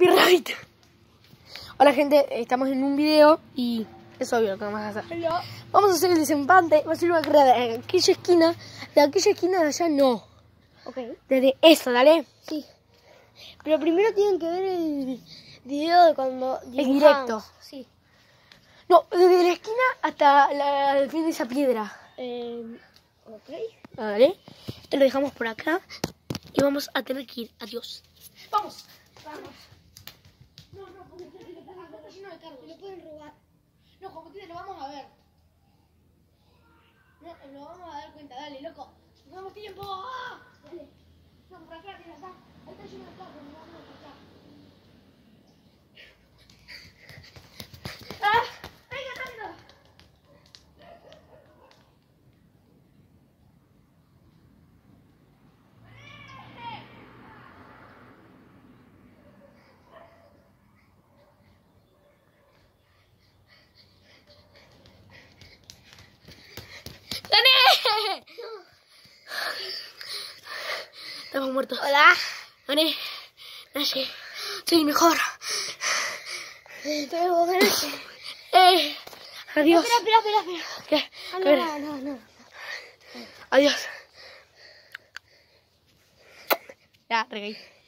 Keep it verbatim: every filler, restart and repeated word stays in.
copyright. Hola gente, estamos en un video y es obvio lo que vamos a hacer. Hello. Vamos a hacer el desempate, va a ser una carrera de aquella esquina, de aquella esquina de allá no. Ok. Desde esa, dale. Sí. Pero primero tienen que ver el video de cuando El dibujamos. directo. Sí. No, desde la esquina hasta la, el fin de esa piedra. Eh, ok. Vale. Esto lo dejamos por acá y vamos a tener que ir. Adiós. Vamos. Vamos. No, no, porque está lleno de cargos. Lo pueden robar. No, como te lo vamos a ver. No, lo vamos a dar cuenta. Dale, loco. No damos tiempo. ¡Ah! Dale. No, por acá, mira acá. Ahí está lleno de carros. No vamos por acá. ¡Ah! ¡Venga, rápido! ¡Dani! Estamos muertos. Hola. Dani, Nashi, soy el mejor. Pero vos ganaste. Eh, adiós. Espera, espera, espera, espera. ¿Qué? Ah, A no, ver. no, no, no. Adiós. Ya, regué.